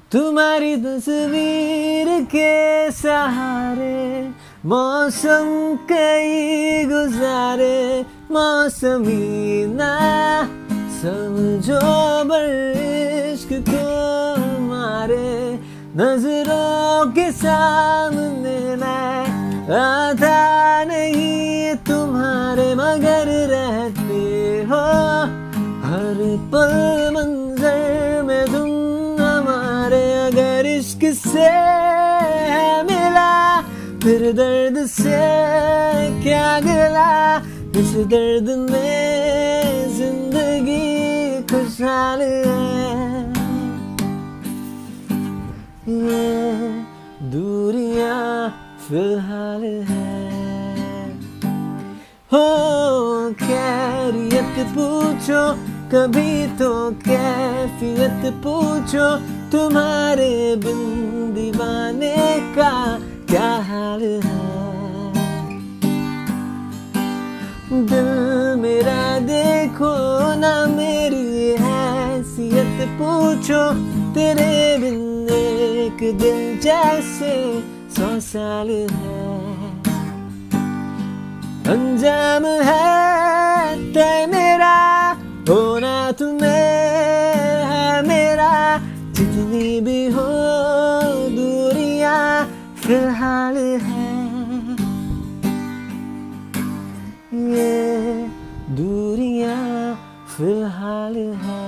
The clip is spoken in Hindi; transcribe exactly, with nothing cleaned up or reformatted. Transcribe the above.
तुम्हारी तस्वीर के सहारे मौसम कई गुजारे, मौसमी ना समझो बर इश्क को हमारे, नजरों के सामने मैं आता नहीं तुम्हारे, मगर रहते हो हर पल मंजर में तुम हमारे। अगर इश्क से है मिला फिर दर्द से क्या गिला, इस दर्द में जिंदगी खुशहाल है। ये दूरियां फिलहाल है। हो खैरियत पूछो कभी तो कैफियत पूछो, तुम्हारे बिन दीवाने का क्या हाल है। दिल मेरा देखो ना मेरी हैसियत पूछो, तेरे बिन एक दिन जैसे सौ साल है। अंजाम है तय मेरा होना तुम्हें है मेरा, जितनी भी हो दूरियां फिलहाल है। ये दूरियां फिलहाल है।